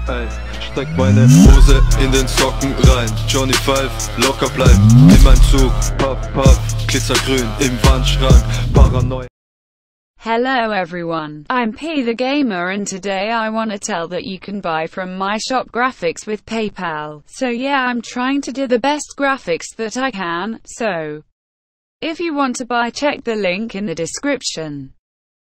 Ey, steck meine Hose in den Socken rein. Johnny Five, locker bleiben in meinem Zug. Puff, puff, glitzergrün im Wandschrank. Paranoia. Hello everyone, I'm P the Gamer, and today I wanna tell that you can buy from my shop graphics with PayPal. So yeah, I'm trying to do the best graphics that I can, so if you want to buy, check the link in the description.